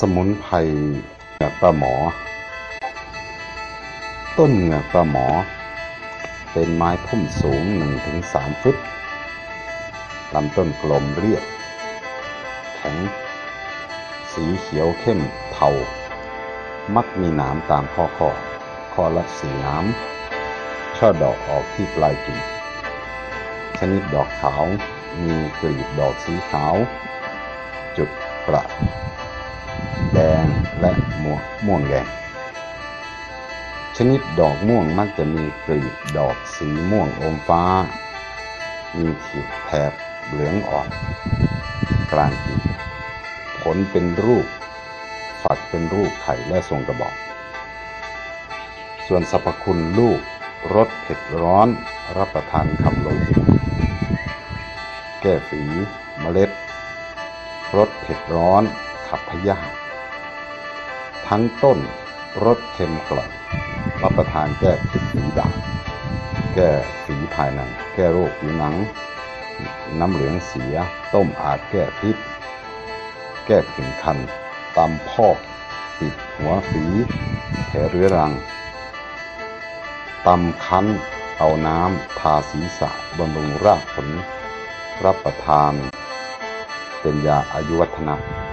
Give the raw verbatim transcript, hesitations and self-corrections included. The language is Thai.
สมุนไพรเหงือกปลาหมอต้นเหงือกปลาหมอเป็นไม้พุ่มสูง หนึ่งถึงสาม ฟุตลำต้นกลมเรียบแข็งสีเขียวเข้มเทามักมีหนามตามข้อข้อข้อละสี่หนามช่อดอกออกที่ปลายกิ่งชนิดดอกขาวมีกลีบดอกสีขาวจุดประแดงและม่วงม่วงแดงชนิดดอกม่วงมักจะมีกลีบดอกสีม่วงอมฟ้ามีขีดแถบเหลืองอ่อนกลางกิ่งผลเป็นรูปฝักเป็นรูปไข่และทรงกระบอกส่วนสรรพคุณลูกรสเผ็ดร้อนรับประทานขับโลหิตแก้ฝีเมล็ดรสเผ็ดร้อนขับพยาธิทั้งต้นรสเค็มกล่อมรับประทานแก้พิษฝีดาษแก้ฝีภายในแก้โรคผิวหนังน้ำเหลืองเสียต้มอาจแก้พิษแก้ผื่นคันตำพอกปิดหัวฝีแผลเรื้อรังตำคั้นเอาน้ำทาศีรษะบำรุงรากผลรับประทานเป็นยาอายุวัฒนะ